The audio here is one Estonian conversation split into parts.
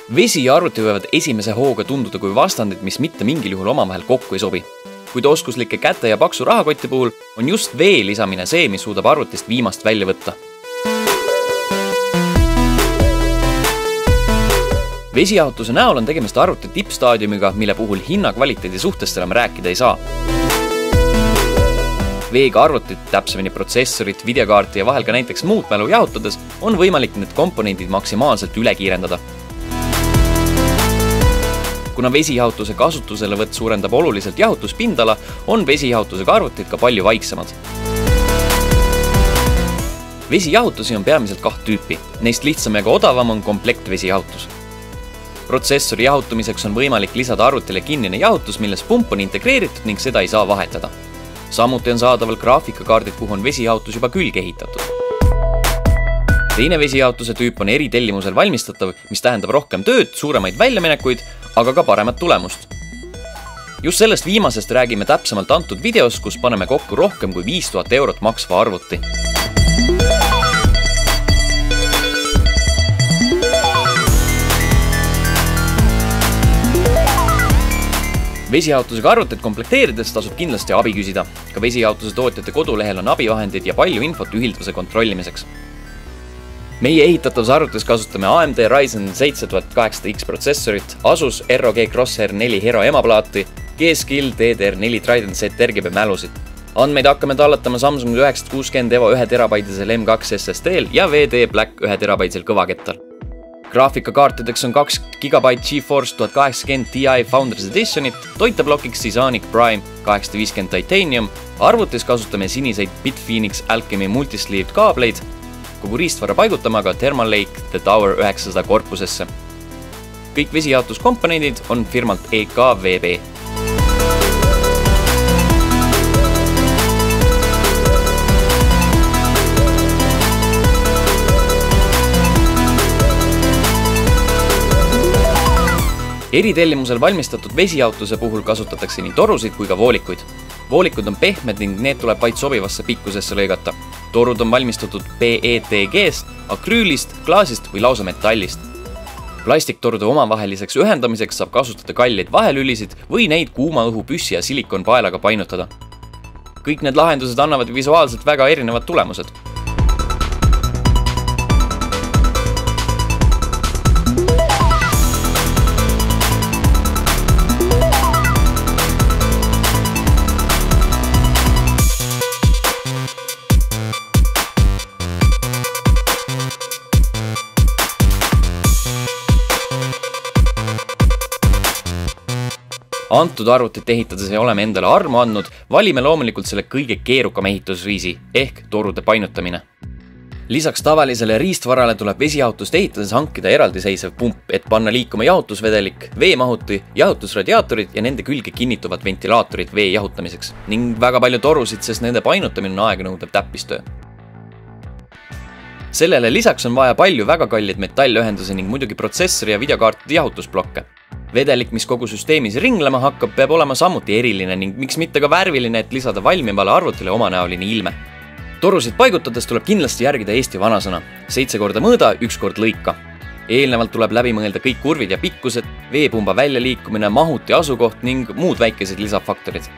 Vesi ja arvuti võivad esimese hooga tunduda kui vastandid, mis mitte mingil juhul omavahel kokku ei sobi. Kuid oskuslike käte ja paksu rahakotti puhul on just vee lisamine see, mis suudab arvutist viimast välja võtta. Vesijahutuse näol on tegemist arvuti tippstaadiumiga, mille puhul hinnakvaliteedi suhtest enam rääkida ei saa. Veega arvutit, täpsemini protsessorit, videokaarti ja vahel ka näiteks muud mälu jahutades on võimalik need komponendid maksimaalselt üle kiirendada. Kuna vesijahutuse kasutuselevõtt suurendab oluliselt jahutuspindala, on vesijahutusega arvutid ka palju vaiksemad. Vesijahutusi on peamiselt 2 tüüpi. Neist lihtsam ja ka odavam on komplekt vesijahutus. Protsessori jahutumiseks on võimalik lisada arvutile kinnine jahutus, milles pump on integreeritud ning seda ei saa vahetada. Samuti on saadaval graafikakaardid, kuhu on vesijahutus juba külge ehitatud. Teine vesijahutuse tüüp on eritellimusel valmistatav, mis tähendab rohkem tööd, suuremaid väljaminekuid, aga ka paremat tulemust. Just sellest viimasest räägime täpsemalt antud videos, kus paneme kokku rohkem kui 5000 eurot maksva arvuti. Vesijahutusega arvutit komplekteerides tasub kindlasti abi küsida. Ka vesijahutuse tootjate kodulehel on abivahendid ja palju infot ühilduvuse kontrollimiseks. Meie ehitatavas arvutis kasutame AMD Ryzen 7800X protsessorit, Asus ROG Crosshair 4 Hero emaplaati, G-Skill DDR4 Trident Z RGB mälusid. Andmeid hakkame tallatama Samsung 960 Evo 1 terabaidisel M2 SSD-l ja VD Black 1 terabaidisel kõvakettal. Graafikakaartideks on 2 GB GeForce 1080 Ti Founders Editionit, toiteplokiks Seasonic Prime 850 Titanium, arvutis kasutame siniseid Bitphoenix Alchemy Multisleeved kaableid, kogu riistvara paigutame aga Thermalake The Tower 900 korpusesse. Kõik vesijahutuskomponendid on firmalt EKVB. Eritellimusel valmistatud vesijahutuse puhul kasutatakse nii torusid kui ka voolikuid. Voolikud on pehmed ning need tuleb vaid sobivasse pikkusesse lõigata. Torud on valmistatud PETG-st, akrüülist, klaasist või lausa metallist. Plastiktorude omavaheliseks ühendamiseks saab kasutada kalleid vahelülisid või neid kuuma õhu püssi ja silikonpaelaga painutada. Kõik need lahendused annavad visuaalselt väga erinevad tulemused. Antud arvutit ehitades ei oleme endale armu andnud, valime loomulikult selle kõige keerukam ehitusviisi ehk torude painutamine. Lisaks tavalisele riistvarale tuleb vesijahutust ehitades hankida eraldiseisev pump, et panna liikuma jahutusvedelik, veemahuti, jahutusradiaatorid ja nende külge kinnituvad ventilaatorid vee jahutamiseks ning väga palju torusid, sest nende painutamine on aeganõudev täppistöö. Sellele lisaks on vaja palju väga kallid metallühendusi ning muidugi protsessori ja videokaartide jahutusblokke. Vedelik, mis kogu süsteemis ringlema hakkab, peab olema samuti eriline ning miks mitte ka värviline, et lisada valmivale arvutile omanäoline ilme. Torusid paigutades tuleb kindlasti järgida Eesti vanasõna. 7 korda mõõda, 1 kord lõika. Eelnevalt tuleb läbi mõelda kõik kurvid ja pikkused, veepumba väljaliikumine, mahuti asukoht ning muud väikesed lisafaktorid.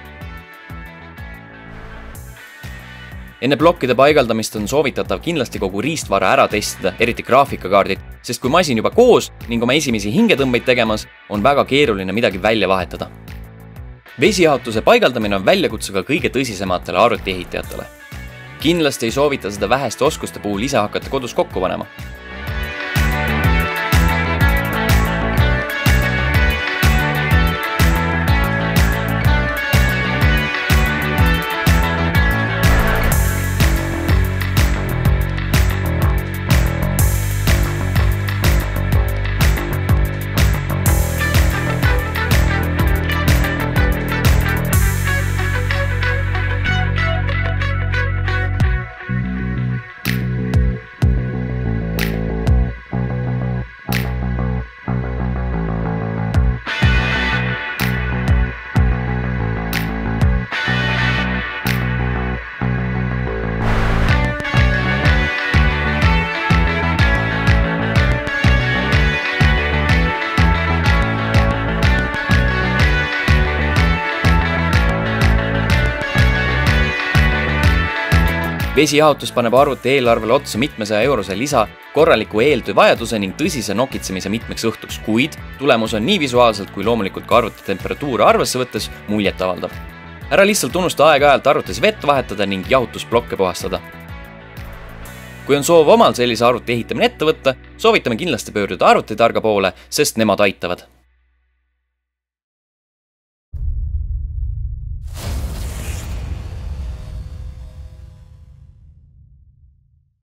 Enne plokkide paigaldamist on soovitatav kindlasti kogu riistvara ära testida, eriti graafikakaardid, sest kui masin juba koos ning oma esimesi hingetõmbeid tegemas, on väga keeruline midagi välja vahetada. Vesijahutuse paigaldamine on väljakutse ka kõige tõsisematele arvutiehitajatele. Kindlasti ei soovita seda väheste oskuste puhul ise hakata kodus kokku panema. Vesijahutus paneb arvuti eelarvele otsa 700-eurose lisa, korraliku eeltöö vajaduse ning tõsise nokitsemise mitmeks õhtuks, kuid tulemus on nii visuaalselt kui loomulikult ka arvuti temperatuure arvesse võttes muljet avaldav. Ära lihtsalt unusta aeg-ajalt arvutis vett vahetada ning jahutusblokke puhastada. Kui on soov omal sellise arvuti ehitamine ette võtta, soovitame kindlasti pöörduda arvutitarga poole, sest nemad aitavad.